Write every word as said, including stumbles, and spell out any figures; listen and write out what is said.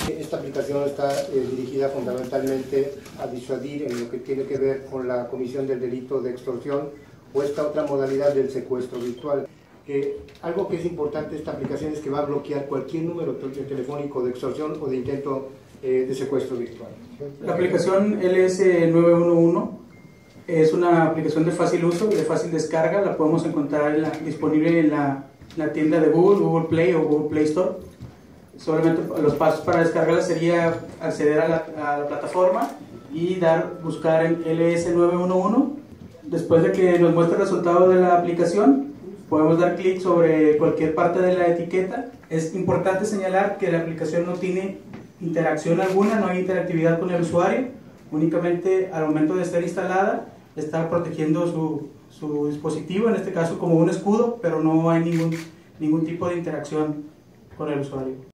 Esta aplicación está eh, dirigida fundamentalmente a disuadir en lo que tiene que ver con la comisión del delito de extorsión o esta otra modalidad del secuestro virtual. Eh, algo que es importante de esta aplicación es que va a bloquear cualquier número telefónico de extorsión o de intento eh, de secuestro virtual. La aplicación L S nueve uno uno es una aplicación de fácil uso y de fácil descarga. La podemos encontrar en la, disponible en la, la tienda de Google, Google Play o Google Play Store. Solamente los pasos para descargarla sería acceder a la, a la plataforma y dar, buscar en L S nueve uno uno. Después de que nos muestre el resultado de la aplicación, podemos dar clic sobre cualquier parte de la etiqueta. Es importante señalar que la aplicación no tiene interacción alguna, no hay interactividad con el usuario, únicamente al momento de ser instalada está protegiendo su, su dispositivo, en este caso como un escudo, pero no hay ningún, ningún tipo de interacción con el usuario.